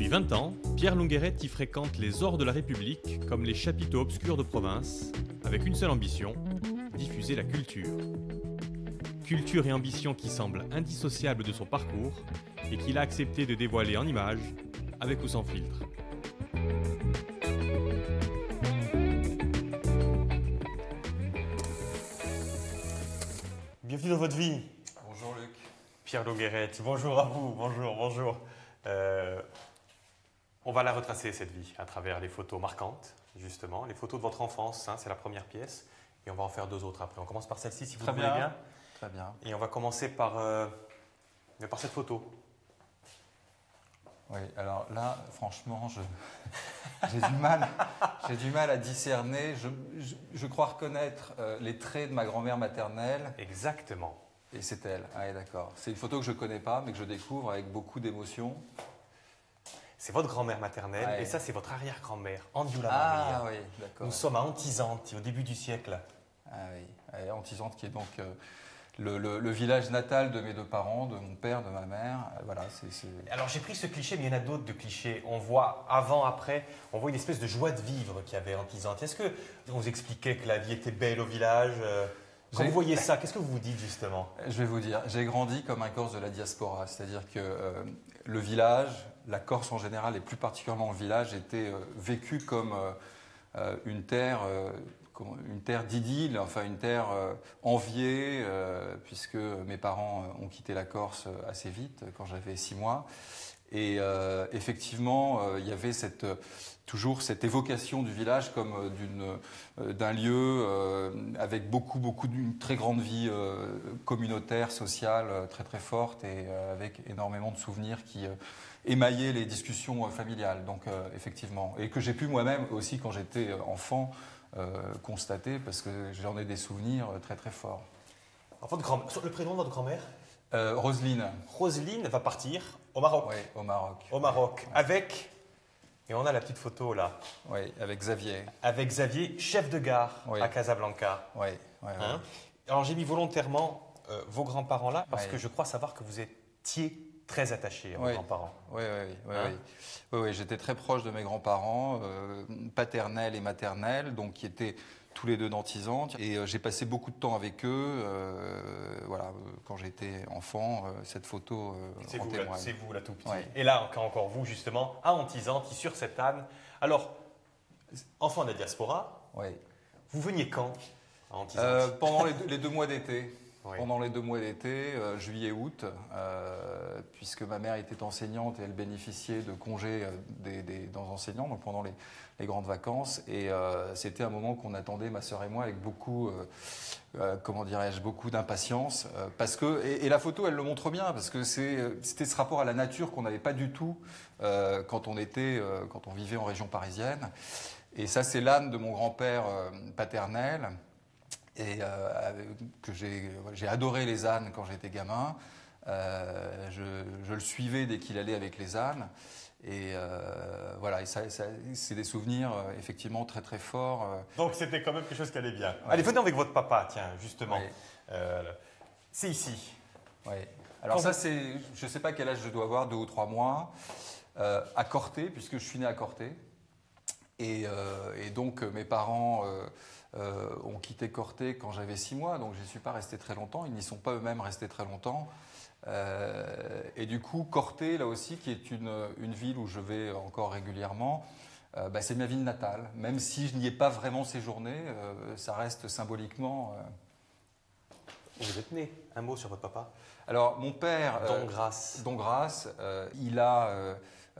Depuis 20 ans, Pierre Longueret y fréquente les ors de la République comme les chapiteaux obscurs de province, avec une seule ambition, diffuser la culture. Culture et ambition qui semblent indissociables de son parcours et qu'il a accepté de dévoiler en images, avec ou sans filtre. Bienvenue dans votre vie. Bonjour Luc. Pierre Longueret, bonjour à vous, bonjour. On va la retracer cette vie à travers les photos marquantes, justement, les photos de votre enfance, hein, c'est la première pièce, et on va en faire deux autres après. On commence par celle-ci si vous voulez bien. Très bien. Et on va commencer par cette photo. Oui, alors là, franchement, j'ai du mal à discerner. Je crois reconnaître les traits de ma grand-mère maternelle. Exactement. Et c'est elle. Ah, d'accord. C'est une photo que je ne connais pas, mais que je découvre avec beaucoup d'émotion. C'est votre grand-mère maternelle, Ouais. et ça, c'est votre arrière-grand-mère, Andiula Ah Maria. oui, d'accord. Nous sommes à Antizante, au début du siècle. Ah oui, Antizante qui est donc le village natal de mes deux parents, de mon père, de ma mère. Voilà, c'est... Alors j'ai pris ce cliché, mais il y en a d'autres de clichés. On voit avant, après, on voit une espèce de joie de vivre qu'il y avait en Antizante. Est-ce que on vous expliquait que la vie était belle au village Quand vous voyez ça, qu'est-ce que vous vous dites justement? Je vais vous dire, j'ai grandi comme un Corse de la diaspora, c'est-à-dire que le village, la Corse en général et plus particulièrement le village, était vécu comme une terre d'idylle, enfin une terre enviée, puisque mes parents ont quitté la Corse assez vite, quand j'avais 6 mois. Et effectivement, il y avait toujours cette évocation du village comme d'un lieu avec d'une très grande vie communautaire, sociale, très très forte et avec énormément de souvenirs qui émaillaient les discussions familiales. Donc effectivement, et que j'ai pu moi-même aussi quand j'étais enfant constater parce que j'en ai des souvenirs très très forts. Le prénom de votre grand-mère? Roselyne. Roselyne va partir au Maroc. Oui, au Maroc. Au Maroc, avec, et on a la petite photo là. Oui, avec Xavier. Avec Xavier, chef de gare Oui. à Casablanca. Oui, Hein? Alors j'ai mis volontairement vos grands-parents là, parce Oui. que je crois savoir que vous étiez très attaché à vos Oui. grands-parents. Oui, j'étais très proche de mes grands-parents, paternels et maternels, donc qui étaient tous les deux d'Antizante. Et j'ai passé beaucoup de temps avec eux. Quand j'étais enfant, cette photo C'est en vous, témoigne. c'est vous là tout petit. Oui. Et là, encore vous justement, à Antizante, sur cette âne. Alors, enfant de la diaspora, Oui. vous veniez quand à Antizante? Pendant les 2 mois d'été. Oui. Pendant les 2 mois d'été, juillet-août, puisque ma mère était enseignante et elle bénéficiait de congés dans enseignants, donc pendant les grandes vacances. Et c'était un moment qu'on attendait, ma sœur et moi, avec beaucoup, beaucoup d'impatience. Et la photo, elle le montre bien, parce que c'était ce rapport à la nature qu'on n'avait pas du tout quand on vivait en région parisienne. Et ça, c'est l'âne de mon grand-père paternel. Et que j'ai adoré les ânes quand j'étais gamin. Je le suivais dès qu'il allait avec les ânes. Et voilà, et ça, c'est des souvenirs effectivement très très forts. Donc c'était quand même quelque chose qui allait bien. Ouais. Allez, venez avec votre papa, tiens, justement. Oui. C'est ici. Oui. Alors Quand ça, je ne sais pas quel âge je dois avoir, 2 ou 3 mois, à Corté, puisque je suis né à Corté. Et donc mes parents ont quitté Corté quand j'avais 6 mois, donc je n'y suis pas resté très longtemps. Ils n'y sont pas eux-mêmes restés très longtemps. Et du coup, Corté, là aussi, qui est une ville où je vais encore régulièrement, c'est ma ville natale. Même si je n'y ai pas vraiment séjourné, ça reste symboliquement... Vous êtes né. Un mot sur votre papa? Alors, mon père... Dongrace. Il a...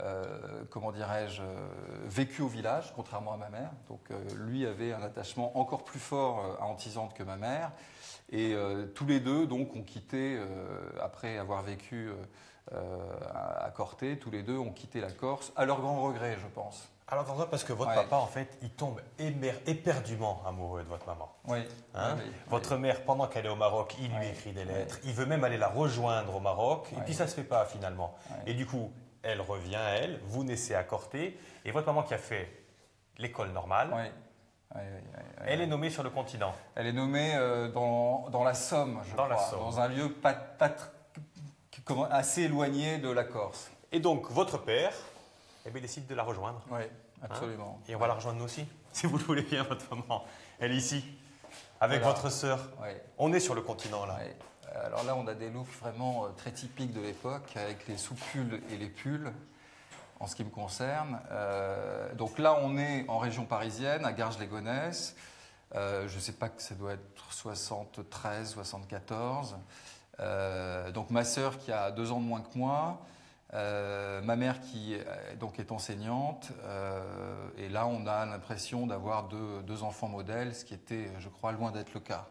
vécu au village, contrairement à ma mère. Donc lui avait un attachement encore plus fort à Antizante que ma mère. Et tous les deux donc ont quitté, après avoir vécu à Corté, tous les deux ont quitté la Corse, à leur grand regret, je pense. Alors, parce que votre papa, en fait, il tombe éperdument amoureux de votre maman. Oui. Hein? Oui. Votre mère, pendant qu'elle est au Maroc, il lui écrit des lettres. Il veut même aller la rejoindre au Maroc. Et puis ça ne se fait pas finalement. Et du coup, elle revient, vous naissez à Corté. Et votre maman qui a fait l'école normale, elle est nommée sur le continent. Elle est nommée dans la Somme, je crois. Dans un lieu assez éloigné de la Corse. Et donc, votre père eh bien, il décide de la rejoindre. Oui, absolument. Et on va la rejoindre nous aussi, si vous le voulez bien, votre maman. Elle est ici, avec votre sœur. Ouais. On est sur le continent, là. Ouais. Alors là, on a des looks vraiment très typiques de l'époque, avec les sous-pulls et les pulls, en ce qui me concerne. Donc là, on est en région parisienne, à Garges-les-Gonesse. Je ne sais pas que ça doit être 73, 74. Donc ma sœur qui a 2 ans de moins que moi. Ma mère qui donc est enseignante, et là on a l'impression d'avoir deux enfants modèles, ce qui était, je crois, loin d'être le cas.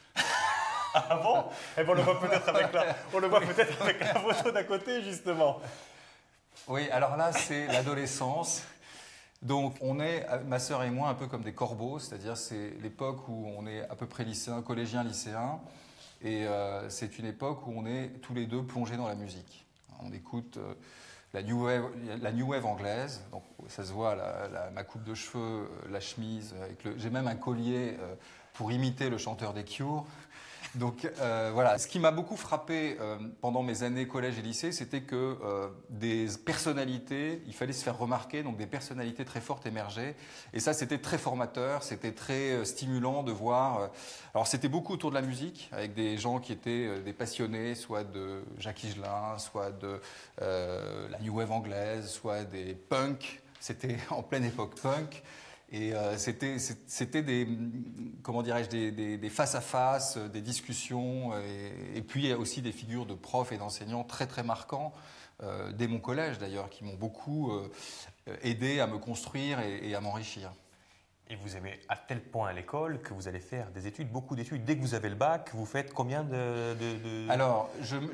Ah bon? Eh ben, on le voit peut-être avec la photo d'à côté, justement. Oui, alors là c'est l'adolescence. Donc on est, ma sœur et moi, un peu comme des corbeaux, c'est-à-dire c'est l'époque où on est à peu près lycéen, collégien, lycéen, et c'est une époque où on est tous les deux plongés dans la musique. On écoute la new wave anglaise, donc ça se voit, ma coupe de cheveux, la chemise, j'ai même un collier pour imiter le chanteur des Cure. Donc voilà, ce qui m'a beaucoup frappé pendant mes années collège et lycée, c'était que des personnalités, il fallait se faire remarquer, donc des personnalités très fortes émergeaient. Et ça, c'était très formateur, c'était très stimulant de voir. Alors c'était beaucoup autour de la musique, avec des gens qui étaient des passionnés, soit de Jacques Higelin, soit de la new wave anglaise, soit des punks. C'était en pleine époque punk. Et c'était des, comment dirais-je, des face-à-face, des discussions, et puis il y a aussi des figures de profs et d'enseignants très très marquants, dès mon collège d'ailleurs, qui m'ont beaucoup aidé à me construire et à m'enrichir. Et vous aimez à tel point l'école que vous allez faire des études, beaucoup d'études. Dès que vous avez le bac, vous faites combien de... Alors,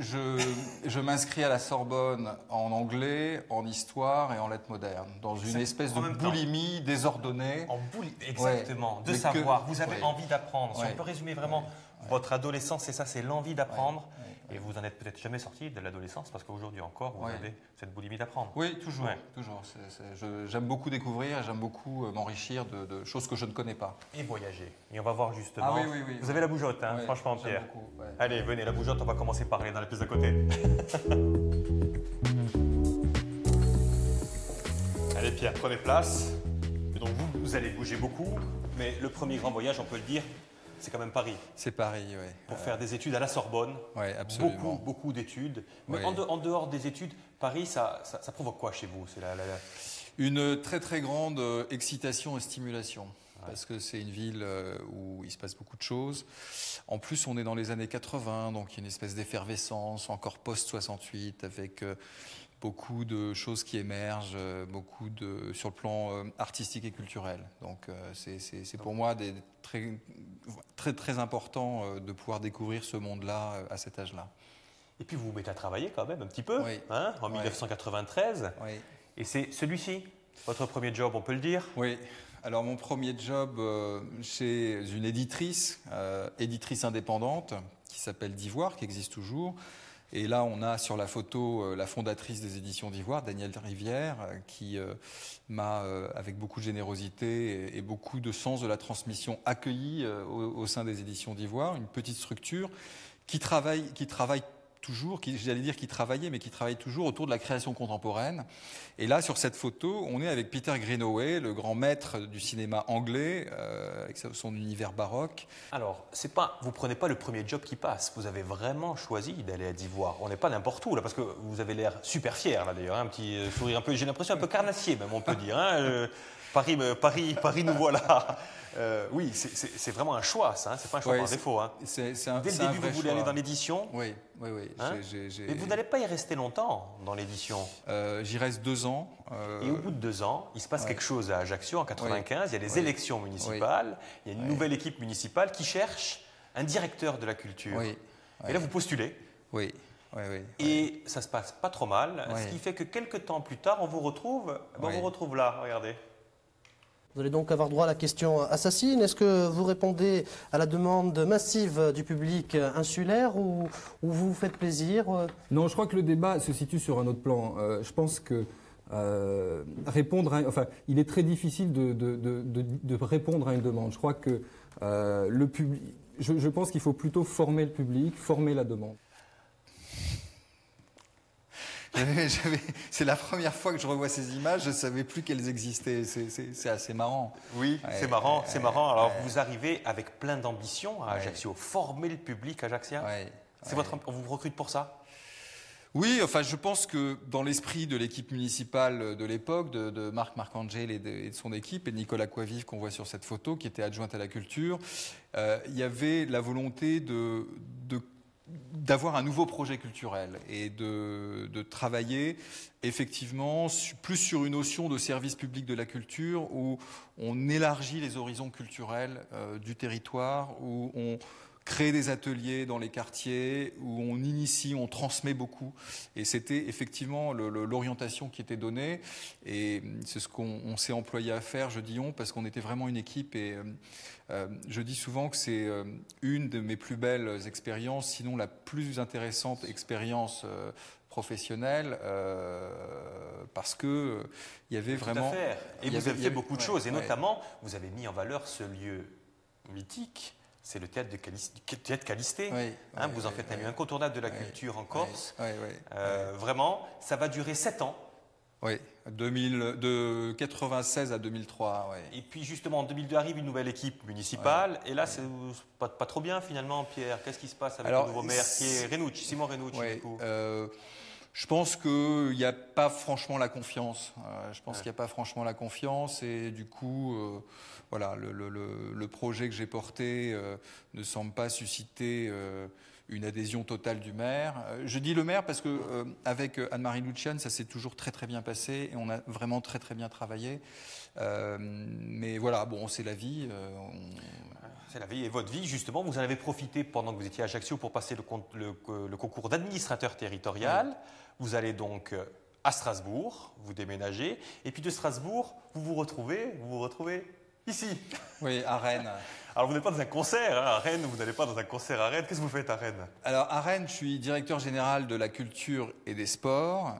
je m'inscris à la Sorbonne en anglais, en histoire et en lettres modernes, dans une espèce de boulimie désordonnée. En boulimie, exactement, de savoir. Vous avez envie d'apprendre. Si on peut résumer vraiment votre adolescence, c'est ça, c'est l'envie d'apprendre. Et vous en êtes peut-être jamais sorti de l'adolescence, parce qu'aujourd'hui encore, vous avez cette boulimie d'apprendre. Oui, toujours. Toujours. J'aime beaucoup découvrir et j'aime beaucoup m'enrichir de choses que je ne connais pas. Et voyager. Et on va voir justement. Ah oui. Vous avez la bougeotte, hein, franchement, Pierre. Beaucoup, Allez, venez, la bougeotte, on va commencer par aller dans la pièce à côté. Allez, Pierre, prenez place. Et donc, vous allez bouger beaucoup, mais le premier grand voyage, on peut le dire, c'est quand même Paris. C'est Paris, oui. Pour faire des études à la Sorbonne. Oui, absolument. Beaucoup d'études. Mais en dehors des études, Paris, ça provoque quoi chez vous? C'est Une très très grande excitation et stimulation. Parce que c'est une ville où il se passe beaucoup de choses. En plus, on est dans les années 80, donc il y a une espèce d'effervescence, encore post-68, avec beaucoup de choses qui émergent, sur le plan artistique et culturel. Donc c'est pour moi très très important de pouvoir découvrir ce monde-là à cet âge-là. Et puis vous vous mettez à travailler quand même un petit peu, en 1993. Oui. Et c'est celui-ci, votre premier job, on peut le dire? Oui. Alors mon premier job chez une éditrice indépendante qui s'appelle d'Ivoire, qui existe toujours. Et là, on a sur la photo la fondatrice des éditions d'Ivoire, Danielle Rivière, qui m'a, avec beaucoup de générosité et beaucoup de sens de la transmission, accueilli au sein des éditions d'Ivoire, une petite structure qui travaille toujours, qui travaillait, mais qui travaille toujours autour de la création contemporaine. Et là, sur cette photo, on est avec Peter Greenaway, le grand maître du cinéma anglais, avec son univers baroque. Alors, vous prenez pas le premier job qui passe. Vous avez vraiment choisi d'aller à d'Ivoire. On n'est pas n'importe où, là, parce que vous avez l'air super fier, là, d'ailleurs. Un petit sourire un peu, j'ai l'impression, un peu carnassier, même, on peut dire. Paris, nous voilà. Oui, c'est vraiment un choix, ça. C'est pas un choix par défaut. Dès le début, vous voulez aller dans l'édition. Oui. Mais vous n'allez pas y rester longtemps dans l'édition. J'y reste 2 ans. Et au bout de 2 ans, il se passe quelque chose à Ajaccio en 95. Il y a des élections municipales. Il y a une nouvelle équipe municipale qui cherche un directeur de la culture. Et là, vous postulez. Oui. Et ça se passe pas trop mal. Ce qui fait que quelques temps plus tard, on vous retrouve. On vous retrouve là. Regardez. Vous allez donc avoir droit à la question assassine. Est-ce que vous répondez à la demande massive du public insulaire ou vous vous faites plaisir? Non, je crois que le débat se situe sur un autre plan. Je pense que il est très difficile de répondre à une demande. Je crois que le public, je pense qu'il faut plutôt former le public, former la demande. C'est la première fois que je revois ces images, je ne savais plus qu'elles existaient. C'est assez marrant. Oui, Ouais, c'est marrant, c'est marrant. Alors, ouais. vous arrivez avec plein d'ambition à Ajaccio, former le public ajaccien. Ouais, C'est ouais. on vous recrute pour ça? Oui, enfin, je pense que dans l'esprit de l'équipe municipale de l'époque, de Marc Marcangel et de son équipe, et de Nicolas Coivive qu'on voit sur cette photo, qui était adjointe à la culture, il y avait la volonté d'avoir un nouveau projet culturel et de travailler effectivement plus sur une notion de service public de la culture où on élargit les horizons culturels du territoire, où on crée des ateliers dans les quartiers, où on initie, on transmet beaucoup. Et c'était effectivement l'orientation qui était donnée. Et c'est ce qu'on s'est employé à faire, je dis on, parce qu'on était vraiment une équipe. Et je dis souvent que c'est une de mes plus belles expériences, sinon la plus intéressante expérience professionnelle, parce que il y avait vraiment... Tout à fait. Et il y vous avait- avez il y fait avait- beaucoup de ouais, choses. Et ouais. notamment, vous avez mis en valeur ce lieu mythique. C'est le théâtre théâtre Calisté. Oui, Hein, oui, vous en oui, faites un oui. lieu incontournable de la Ouais, culture en Corse. Ouais, ouais. Vraiment, ça va durer 7 ans. Oui, de 96 à 2003, ouais. Et puis justement, en 2002 arrive une nouvelle équipe municipale. Et là, c'est pas trop bien finalement, Pierre. Qu'est-ce qui se passe avec Alors, le nouveau maire qui est Renucci, Simon Renucci, Ouais, du coup. je pense qu'il n'y a pas franchement la confiance. Qu'il n'y a pas franchement la confiance et du coup, voilà, le projet que j'ai porté ne semble pas susciter une adhésion totale du maire. Je dis le maire parce que avec Anne-Marie Lucian, ça s'est toujours très très bien passé et on a vraiment très très bien travaillé. Mais voilà, bon, c'est la vie. C'est la vie et votre vie, justement, vous en avez profité pendant que vous étiez à Ajaccio pour passer le concours d'administrateur territorial. Vous allez donc à Strasbourg, vous déménagez, et puis de Strasbourg, vous vous retrouvez ici. Oui, à Rennes. Alors vous n'êtes pas dans un concert hein, à Rennes, vous n'allez pas dans un concert à Rennes. Qu'est-ce que vous faites à Rennes? Alors à Rennes, je suis directeur général de la culture et des sports.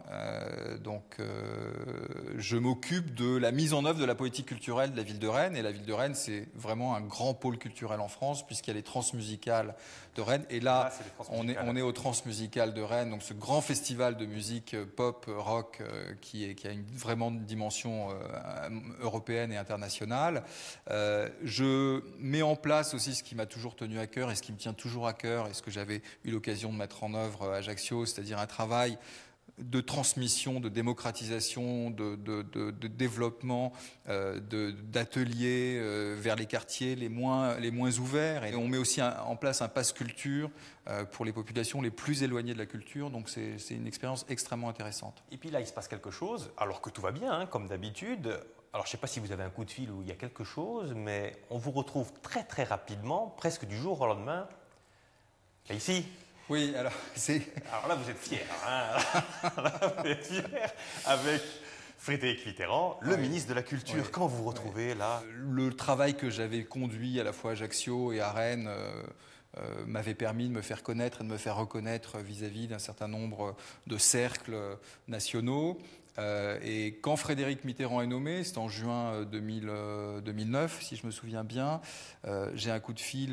Je m'occupe de la mise en œuvre de la politique culturelle de la ville de Rennes. Et la ville de Rennes, c'est vraiment un grand pôle culturel en France, puisqu'il y a les transmusicales de Rennes. Et là, c'est les transmusicales. on est au Transmusicales de Rennes, donc ce grand festival de musique pop, rock, qui a vraiment une dimension européenne et internationale. Je mets en place aussi ce qui m'a toujours tenu à cœur et ce qui me tient toujours à cœur et ce que j'avais eu l'occasion de mettre en œuvre à Ajaccio, c'est-à-dire un travail de transmission, de démocratisation, de développement, d'ateliers vers les quartiers les moins ouverts. Et on met aussi en place un pass culture pour les populations les plus éloignées de la culture. Donc c'est une expérience extrêmement intéressante. Et puis là, il se passe quelque chose, alors que tout va bien, hein, comme d'habitude. Alors, je ne sais pas si vous avez un coup de fil ou il y a quelque chose, mais on vous retrouve très très rapidement, presque du jour au lendemain, là, ici. Oui, alors Alors là, vous êtes fiers, hein. Là, vous êtes fiers avec Frédéric Mitterrand, le ministre de la Culture. Ouais. Comment vous vous retrouvez là? Le travail que j'avais conduit à la fois à Ajaccio et à Rennes m'avait permis de me faire connaître et de me faire reconnaître vis-à-vis d'un certain nombre de cercles nationaux. Et quand Frédéric Mitterrand est nommé, c'est en juin 2009, si je me souviens bien, j'ai un coup de fil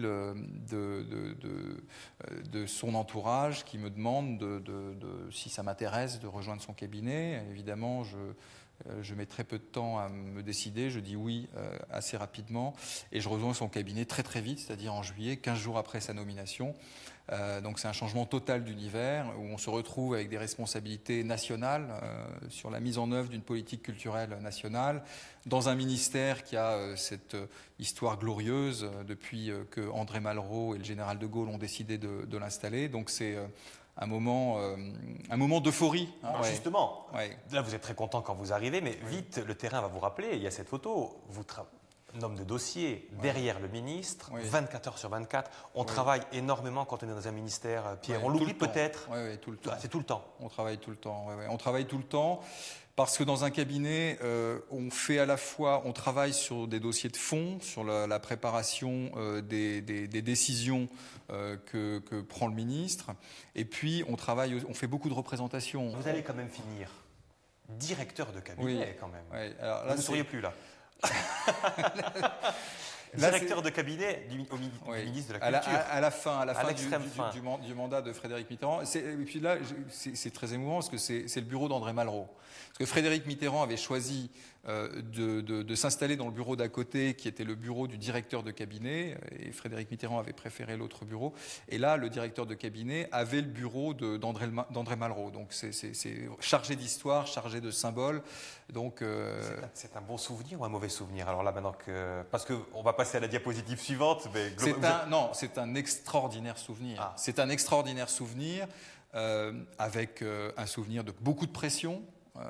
de son entourage qui me demande si ça m'intéresse de rejoindre son cabinet. Évidemment, je mets très peu de temps à me décider, je dis oui assez rapidement et je rejoins son cabinet très très vite, c'est-à-dire en juillet, 15 jours après sa nomination. Donc c'est un changement total d'univers où on se retrouve avec des responsabilités nationales sur la mise en œuvre d'une politique culturelle nationale dans un ministère qui a cette histoire glorieuse depuis que André Malraux et le général de Gaulle ont décidé de l'installer. Donc c'est un moment d'euphorie. Hein, Alors justement, ouais. là vous êtes très content quand vous arrivez, mais vite le terrain va vous rappeler, il y a cette photo, un homme de dossier derrière le ministre, 24 heures sur 24. On travaille énormément quand on est dans un ministère, Pierre. On l'oublie peut-être. Oui, tout le temps. C'est tout le temps. On travaille tout le temps. On travaille tout le temps parce que dans un cabinet, on fait à la fois, on travaille sur des dossiers de fond, sur la préparation des décisions que prend le ministre, et puis on fait beaucoup de représentations. Vous allez quand même finir directeur de cabinet quand même. Oui. Alors là, vous ne seriez plus là. directeur de cabinet du ministre de la Culture. À la fin l'extrême fin du mandat de Frédéric Mitterrand. Et puis là, c'est très émouvant parce que c'est le bureau d'André Malraux. Parce que Frédéric Mitterrand avait choisi de s'installer dans le bureau d'à côté, qui était le bureau du directeur de cabinet, et Frédéric Mitterrand avait préféré l'autre bureau. Et là, le directeur de cabinet avait le bureau d'André Malraux. Donc c'est chargé d'histoire, chargé de symboles. Donc c'est un bon souvenir ou un mauvais souvenir? Alors là, maintenant que parce qu'on va passer à la diapositive suivante. Mais c'est un extraordinaire souvenir. Ah. C'est un extraordinaire souvenir avec un souvenir de beaucoup de pression.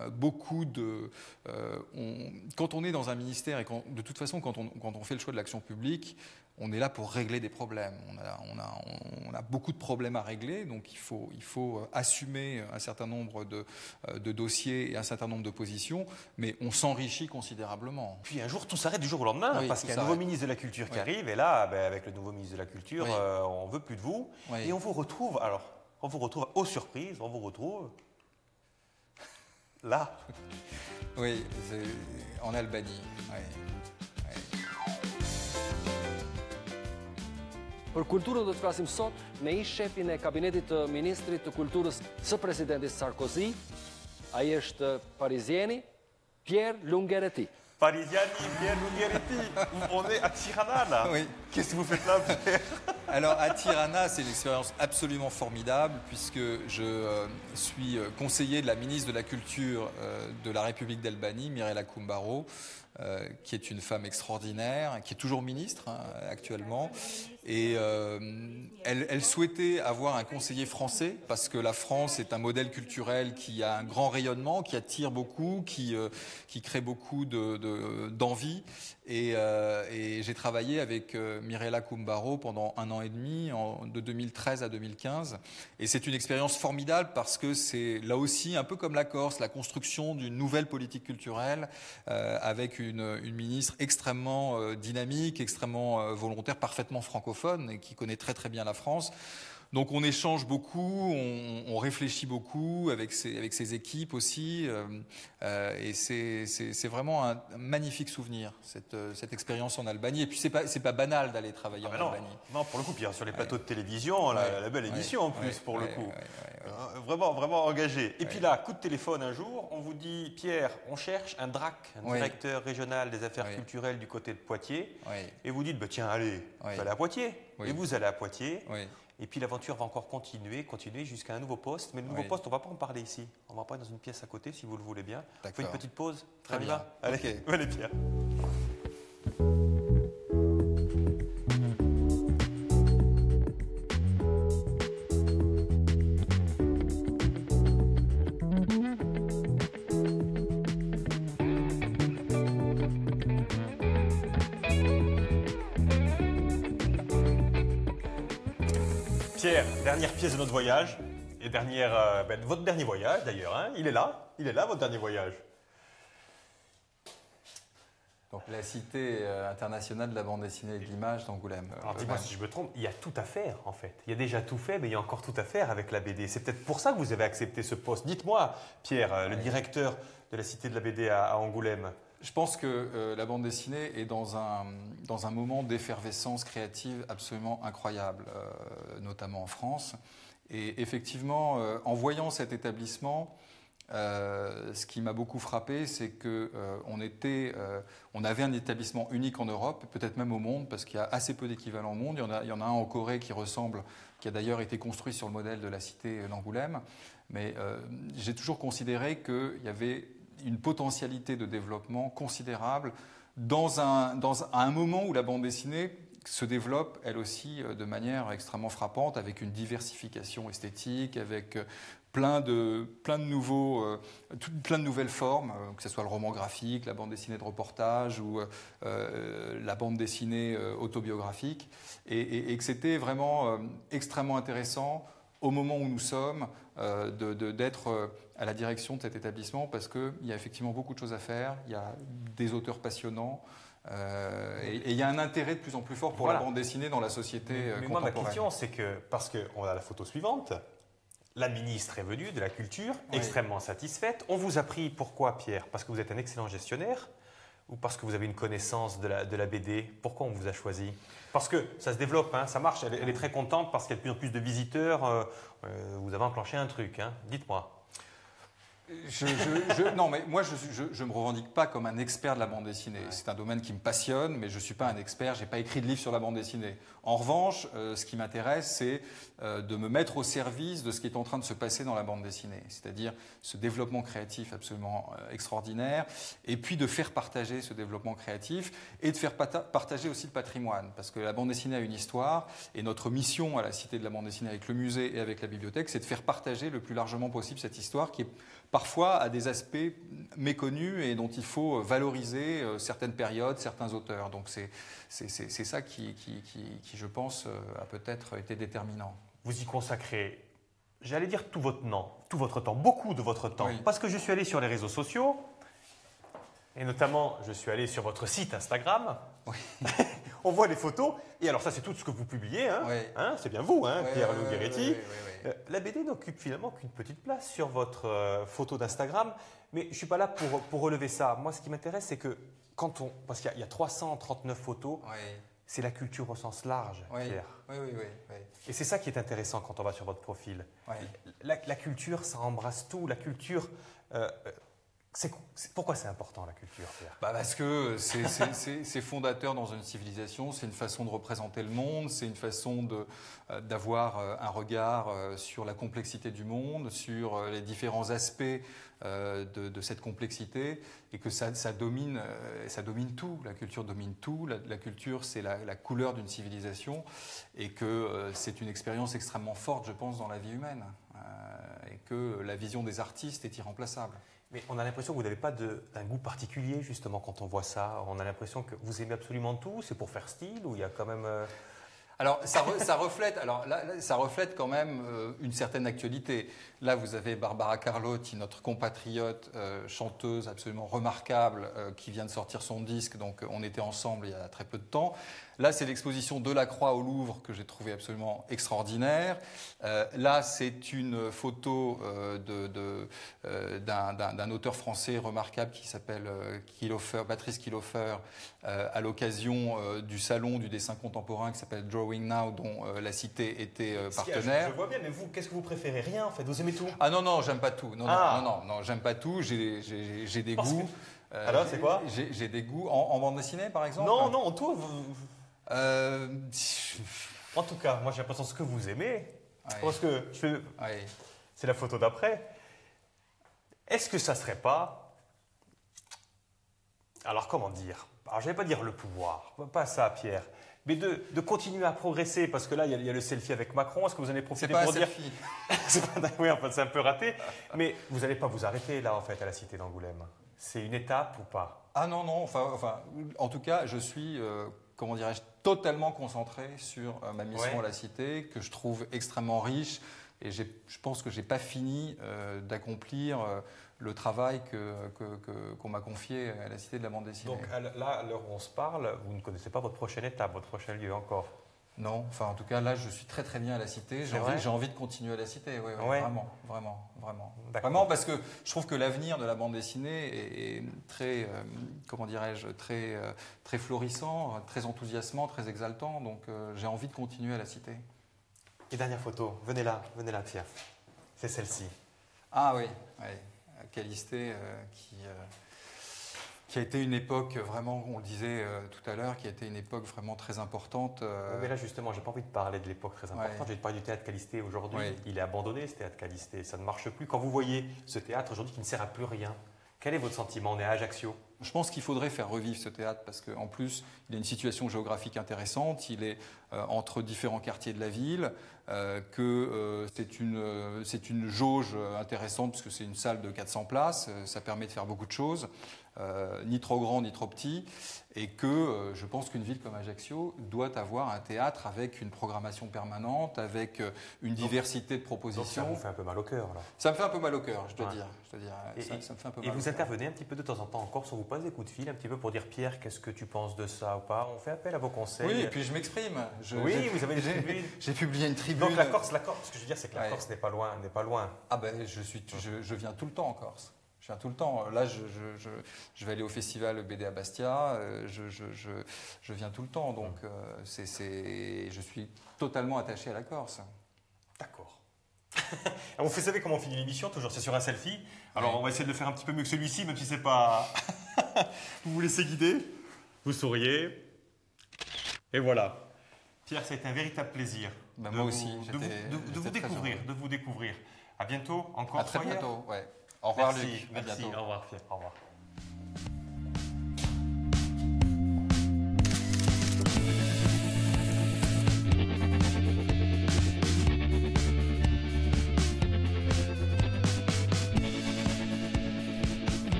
Quand on est dans un ministère et de toute façon quand on fait le choix de l'action publique, on est là pour régler des problèmes. On a beaucoup de problèmes à régler, donc il faut assumer un certain nombre de dossiers et un certain nombre de positions, mais on s'enrichit considérablement. Puis un jour, tout s'arrête du jour au lendemain, parce qu'il y a un nouveau ministre de la Culture qui arrive, et là, avec le nouveau ministre de la Culture, on ne veut plus de vous, et on vous retrouve, aux surprises, on vous retrouve là. Oui, en Albanie. Oui. Për kulturën do të flasim sot me ish shefin e kabinetit të ministrit të kulturës së presidentit Sarkozy. Ai është parizieni Pierre Lungaretti. Parisiani, Pierre Lungaretti. On est à Tirana là. Oui. Qu'est-ce que vous faites là, Pierre? Alors à Tirana, c'est une expérience absolument formidable puisque je suis conseiller de la ministre de la Culture de la République d'Albanie, Mirela Kumbaro, qui est une femme extraordinaire, qui est toujours ministre actuellement. Et elle souhaitait avoir un conseiller français parce que la France est un modèle culturel qui a un grand rayonnement, qui attire beaucoup, qui crée beaucoup d'envie. Et j'ai travaillé avec Mirela Kumbaro pendant 1 an et demi, de 2013 à 2015. Et c'est une expérience formidable parce que c'est là aussi, un peu comme la Corse, la construction d'une nouvelle politique culturelle avec une ministre extrêmement dynamique, extrêmement volontaire, parfaitement francophone et qui connaît très très bien la France. Donc on échange beaucoup, on réfléchit beaucoup avec ses équipes aussi, et c'est vraiment un magnifique souvenir cette expérience en Albanie. Et puis c'est pas banal d'aller travailler en Albanie. Non, pour le coup, Pierre, sur les plateaux de télévision, la belle émission en plus pour le coup, vraiment vraiment engagé. Et puis là, coup de téléphone un jour, on vous dit Pierre, on cherche un DRAC, un directeur régional des affaires culturelles du côté de Poitiers, et vous dites bah tiens allez, vous allez à Poitiers, et vous allez à Poitiers. Et puis l'aventure va encore continuer jusqu'à un nouveau poste. Mais le nouveau poste, on ne va pas en parler ici. On va en parler dans une pièce à côté, si vous le voulez bien. On fait une petite pause. Très bien. Allez, allez Pierre. Pierre, dernière pièce de notre voyage, et votre dernier voyage d'ailleurs, hein, il est là, votre dernier voyage. Donc la cité internationale de la bande dessinée et de l'image d'Angoulême. Alors dis-moi si je me trompe, il y a tout à faire en fait. Il y a déjà tout fait, mais il y a encore tout à faire avec la BD. C'est peut-être pour ça que vous avez accepté ce poste. Dites-moi, Pierre, le directeur de la cité de la BD à Angoulême. Je pense que la bande dessinée est dans un moment d'effervescence créative absolument incroyable, notamment en France. Et effectivement, en voyant cet établissement, ce qui m'a beaucoup frappé, c'est qu'on avait un établissement unique en Europe, peut-être même au monde, parce qu'il y a assez peu d'équivalents au monde. Il y en a un en Corée qui a d'ailleurs été construit sur le modèle de la cité d'Angoulême. Mais j'ai toujours considéré qu'il y avait une potentialité de développement considérable à un moment où la bande dessinée se développe elle aussi de manière extrêmement frappante, avec une diversification esthétique, avec plein de nouvelles formes, que ce soit le roman graphique, la bande dessinée de reportage ou la bande dessinée autobiographique, et que c'était vraiment extrêmement intéressant au moment où nous sommes, d'être à la direction de cet établissement, parce qu'il y a effectivement beaucoup de choses à faire, il y a des auteurs passionnants, et il y a un intérêt de plus en plus fort pour la bande dessinée dans la société contemporaine. Moi, ma question, c'est que, parce qu'on a la photo suivante, la ministre est venue de la Culture, extrêmement satisfaite. On vous a pris, pourquoi Pierre? Parce que vous êtes un excellent gestionnaire. ou parce que vous avez une connaissance de la BD? Pourquoi on vous a choisi? Parce que ça se développe, hein, ça marche, elle est très contente parce qu'il y a de plus en plus de visiteurs. Vous avez enclenché un truc, hein. Dites-moi. Non, mais moi, je me revendique pas comme un expert de la bande dessinée. C'est un domaine qui me passionne, mais je suis pas un expert. J'ai pas écrit de livre sur la bande dessinée. En revanche, ce qui m'intéresse, c'est de me mettre au service de ce qui est en train de se passer dans la bande dessinée, c'est-à-dire ce développement créatif absolument extraordinaire, et puis de faire partager ce développement créatif et de faire partager aussi le patrimoine, parce que la bande dessinée a une histoire, et notre mission à la Cité de la bande dessinée avec le musée et avec la bibliothèque, c'est de faire partager le plus largement possible cette histoire qui est parfois a des aspects méconnus et dont il faut valoriser certaines périodes, certains auteurs. Donc c'est ça qui, je pense, a peut-être été déterminant. Vous y consacrez, j'allais dire tout votre temps, beaucoup de votre temps. Oui. Parce que je suis allé sur les réseaux sociaux, et notamment je suis allé sur votre site Instagram. Oui. On voit les photos, et alors ça c'est tout ce que vous publiez, hein, oui. Hein, c'est bien vous, hein, oui, Pierre Lungheretti. Oui. La BD n'occupe finalement qu'une petite place sur votre photo d'Instagram, mais je ne suis pas là pour relever ça. Moi ce qui m'intéresse c'est que parce qu'il y a 339 photos, c'est la culture au sens large, Pierre. Oui. Et c'est ça qui est intéressant quand on va sur votre profil. La culture, ça embrasse tout. La culture... pourquoi c'est important la culture, Pierre? Parce que c'est fondateur dans une civilisation, c'est une façon de représenter le monde, c'est une façon d'avoir un regard sur la complexité du monde, sur les différents aspects de cette complexité, et que ça domine tout. La culture domine tout. La culture, c'est la couleur d'une civilisation, et que c'est une expérience extrêmement forte, je pense, dans la vie humaine, et que la vision des artistes est irremplaçable. Mais on a l'impression que vous n'avez pas d'un goût particulier, justement, quand on voit ça. On a l'impression que vous aimez absolument tout. C'est pour faire style, ou il y a quand même... Alors, ça reflète quand même une certaine actualité. Là, vous avez Barbara Carlotti, notre compatriote, chanteuse absolument remarquable, qui vient de sortir son disque. Donc, on était ensemble il y a très peu de temps. Là, c'est l'exposition Delacroix au Louvre que j'ai trouvé absolument extraordinaire. Là, c'est une photo d'un auteur français remarquable qui s'appelle Patrice Kilofer, à l'occasion du salon du dessin contemporain qui s'appelle Drawing Now, dont la Cité était partenaire. Je vois bien, mais vous, qu'est-ce que vous préférez? Rien, en fait. Vous aimez tout? Ah non, j'aime pas tout. Non, j'aime pas tout. J'ai des goûts. Alors, c'est quoi? J'ai des goûts en bande dessinée, par exemple. Non, tout. En tout cas, moi j'ai l'impression que ce que vous aimez, parce que c'est la photo d'après. Est-ce que ça serait pas, alors comment dire, alors je vais pas dire le pouvoir, pas ça, Pierre, mais de continuer à progresser, parce que là il y a le selfie avec Macron. Est-ce que vous en avez profité pour dire? C'est pas un selfie. Oui, en fait, c'est un peu raté, mais vous n'allez pas vous arrêter là en fait à la Cité d'Angoulême. C'est une étape ou pas? Ah non, enfin, en tout cas, je suis, comment dirais-je, totalement concentré sur ma mission à la Cité, que je trouve extrêmement riche, et je pense que j'ai pas fini d'accomplir le travail qu'on m'a confié à la Cité de la bande dessinée. Donc là, à l'heure où on se parle, vous ne connaissez pas votre prochaine étape, votre prochain lieu encore? Non, enfin en tout cas là je suis très très bien à la Cité, j'ai envie de continuer à la Cité, vraiment, parce que je trouve que l'avenir de la bande dessinée est très, comment dirais-je, très florissant, très enthousiasmant, très exaltant, donc j'ai envie de continuer à la Cité. Et dernière photo, venez là Pierre, c'est celle-ci. Ah oui, Calisté qui a été une époque vraiment, on le disait tout à l'heure, qui a été une époque vraiment très importante. Mais là justement, j'ai pas envie de parler de l'époque très importante, j'ai envie de parler du théâtre Calisté aujourd'hui. Il est abandonné, ce théâtre Calisté, ça ne marche plus. Quand vous voyez ce théâtre aujourd'hui qui ne sert à plus rien, quel est votre sentiment? On est à Ajaccio. Je pense qu'il faudrait faire revivre ce théâtre parce qu'en plus, il a une situation géographique intéressante, il est entre différents quartiers de la ville, c'est une jauge intéressante parce que c'est une salle de 400 places, ça permet de faire beaucoup de choses. Ni trop grand ni trop petit, et que je pense qu'une ville comme Ajaccio doit avoir un théâtre avec une programmation permanente, avec une diversité de propositions. Donc ça vous fait un peu mal au cœur, là. Ça me fait un peu mal au cœur, je dois dire. Ça me fait un peu mal et vous intervenez un petit peu de temps en temps encore, sur vous posez des coups de fil un petit peu pour dire Pierre, qu'est-ce que tu penses de ça ou pas? On fait appel à vos conseils. Oui, et puis je m'exprime. Vous avez des tribunes. J'ai publié une tribune. Donc la Corse, ce que je veux dire, c'est que la Corse n'est pas loin. Ah ben, je viens tout le temps en Corse. Je viens tout le temps. Là, je vais aller au festival BD à Bastia. Je viens tout le temps. Donc, je suis totalement attaché à la Corse. D'accord. Vous savez comment on finit l'émission? Toujours, c'est sur un selfie. Alors, on va essayer de le faire un petit peu mieux que celui-ci, même si c'est pas. Vous vous laissez guider. Vous souriez. Et voilà. Pierre, ça a été un véritable plaisir. Moi aussi. De vous découvrir. À bientôt. Encore. À très bientôt. Ouais. Au revoir, Luc. Merci. À bientôt. Au revoir, Pierre. Au revoir.